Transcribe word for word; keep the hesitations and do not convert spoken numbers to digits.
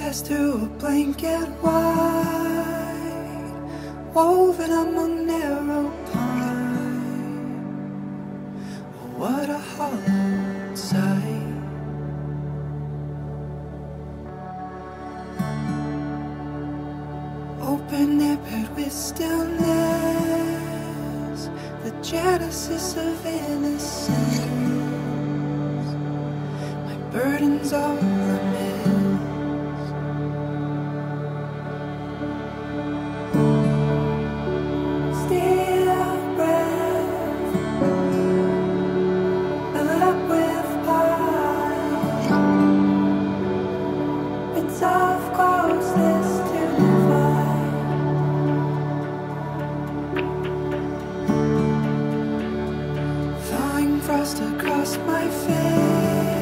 pass through a blanket wide, woven among narrow pine. Oh, what a hollow sight. Open air paired with stillness, the genesis of innocence. My burdens all amiss. Still breath, fill it up with pie. Bits of closeness to divide. Thawing frost across my face.